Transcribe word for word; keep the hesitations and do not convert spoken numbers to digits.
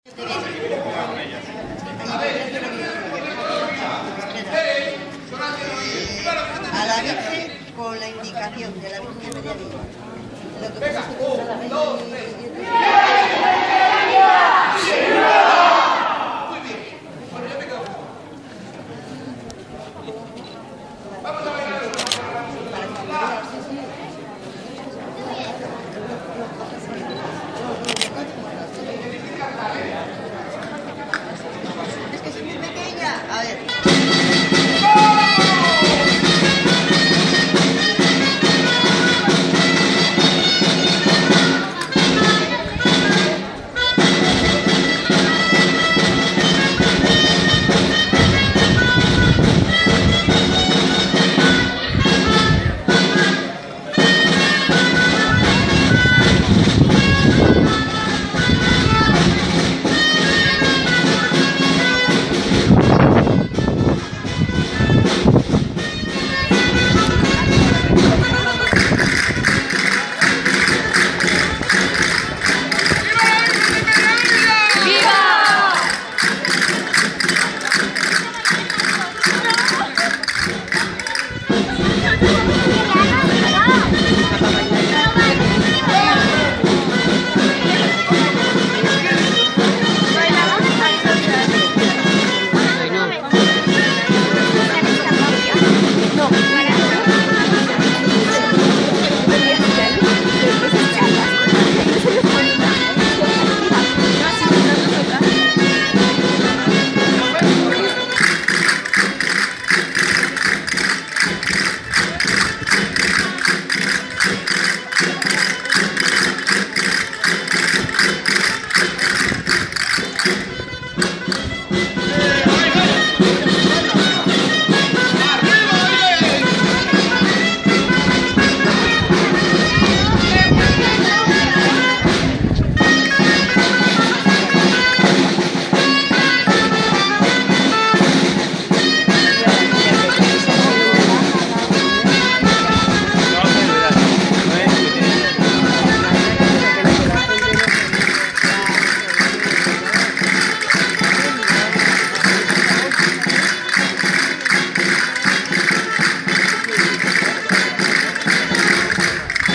A la Virgen con la indicación de la Virgen de Mediavilla. Lo que pasa es que la Virgen muy bien. Bueno, yo me quedo. Vamos a bailar. Para que